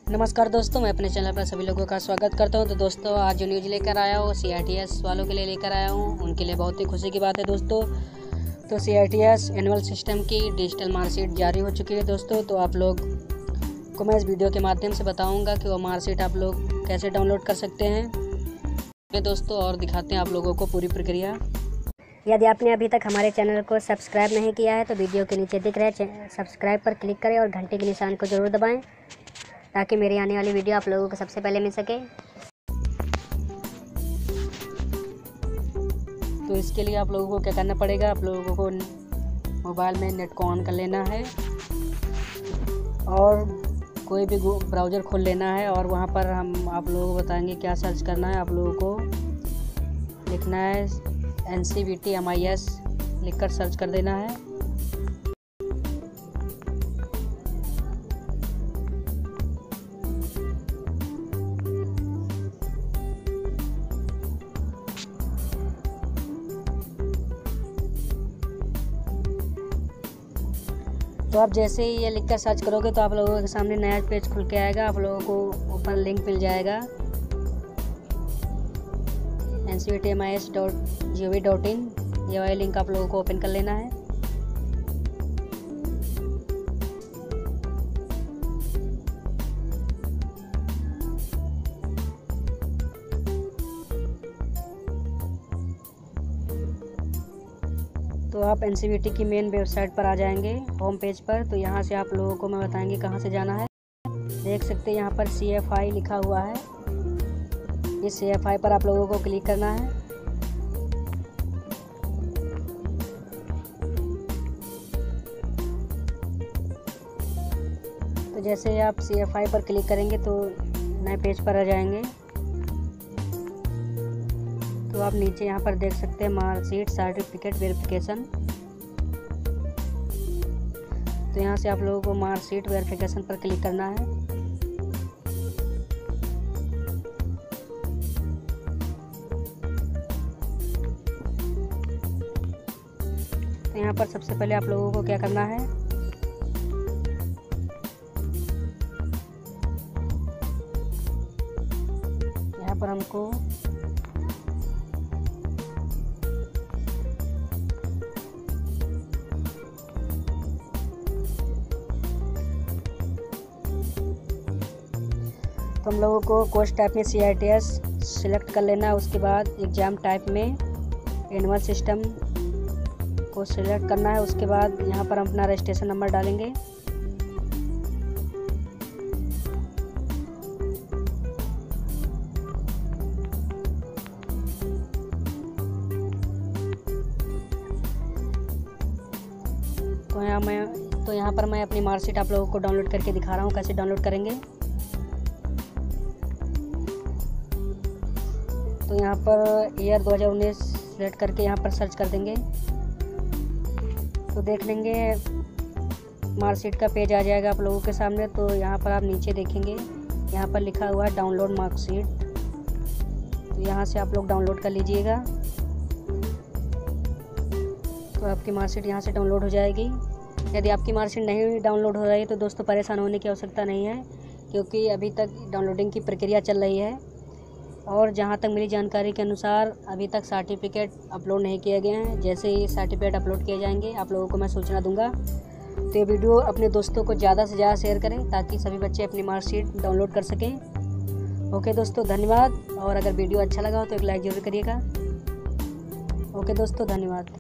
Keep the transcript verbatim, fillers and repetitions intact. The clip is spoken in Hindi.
नमस्कार दोस्तों, मैं अपने चैनल पर सभी लोगों का स्वागत करता हूं। तो दोस्तों, आज जो न्यूज़ लेकर आया हूं सी आई टी एस वालों के लिए लेकर आया हूं। उनके लिए बहुत ही खुशी की बात है दोस्तों। तो C I T S annual system की डिजिटल मार्कशीट जारी हो चुकी है दोस्तों। तो आप लोग को मैं इस वीडियो के माध्यम से बताऊंगा कि वो मार्कशीट आप लोग कैसे डाउनलोड कर सकते हैं ये दोस्तों, और दिखाते हैं आप लोगों को पूरी प्रक्रिया। यदि आपने अभी तक हमारे चैनल को सब्सक्राइब नहीं किया है तो वीडियो के नीचे दिख रहे सब्सक्राइब पर क्लिक करें और घंटे के निशान को ज़रूर दबाएं ताकि मेरी आने वाली वीडियो आप लोगों को सबसे पहले मिल सके। तो इसके लिए आप लोगों को क्या करना पड़ेगा, आप लोगों को मोबाइल में नेट को ऑन कर लेना है और कोई भी ब्राउज़र खोल लेना है, और वहाँ पर हम आप लोगों को बताएंगे क्या सर्च करना है। आप लोगों को लिखना है N C V T M I S लिख कर सर्च कर देना है। तो आप जैसे ही ये लिखकर सर्च करोगे तो आप लोगों के सामने नया पेज खुल के आएगा। आप लोगों को ऊपर लिंक मिल जाएगा N C V T M I S dot G O V dot in. ये वाला लिंक आप लोगों को ओपन कर लेना है। तो आप एन सी वी टी की मेन वेबसाइट पर आ जाएंगे, होम पेज पर। तो यहाँ से आप लोगों को मैं बताएंगे कहाँ से जाना है। देख सकते हैं यहाँ पर सी एफ आई लिखा हुआ है। इस सी एफ आई पर आप लोगों को क्लिक करना है। तो जैसे ही आप सी एफ आई पर क्लिक करेंगे तो नए पेज पर आ जाएंगे। तो आप नीचे यहाँ पर देख सकते हैं मार्कशीट सर्टिफिकेट वेरिफिकेशन। तो यहाँ से आप लोगों को मार्कशीट वेरिफिकेशन पर क्लिक करना है। तो यहाँ पर सबसे पहले आप लोगों को क्या करना है, यहाँ पर हमको तो हम लोगों को कोर्स टाइप में C I T S select कर लेना है। उसके बाद एग्ज़ाम टाइप में एनुअल सिस्टम को सिलेक्ट करना है। उसके बाद यहाँ पर हम अपना रजिस्ट्रेशन नंबर डालेंगे। तो यहाँ मैं तो यहाँ पर मैं अपनी मार्कशीट आप लोगों को डाउनलोड करके दिखा रहा हूँ कैसे डाउनलोड करेंगे। तो यहाँ पर ईयर दो हज़ार उन्नीस सेलेक्ट करके यहाँ पर सर्च कर देंगे। तो देख लेंगे मार्कशीट का पेज आ जाएगा आप लोगों के सामने। तो यहाँ पर आप नीचे देखेंगे, यहाँ पर लिखा हुआ है डाउनलोड मार्कशीट। तो यहाँ से आप लोग डाउनलोड कर लीजिएगा। तो आपकी मार्कशीट यहाँ से डाउनलोड हो जाएगी। यदि आपकी मार्कशीट नहीं डाउनलोड हो रही है तो दोस्तों परेशान होने की आवश्यकता नहीं है, क्योंकि अभी तक डाउनलोडिंग की प्रक्रिया चल रही है। और जहाँ तक मेरी जानकारी के अनुसार अभी तक सर्टिफिकेट अपलोड नहीं किए गए हैं। जैसे ही सर्टिफिकेट अपलोड किए जाएंगे आप लोगों को मैं सूचना दूंगा। तो ये वीडियो अपने दोस्तों को ज़्यादा से ज़्यादा शेयर करें ताकि सभी बच्चे अपनी मार्कशीट डाउनलोड कर सकें। ओके दोस्तों, धन्यवाद। और अगर वीडियो अच्छा लगा हो तो एक लाइक ज़रूर करिएगा। ओके दोस्तों, धन्यवाद।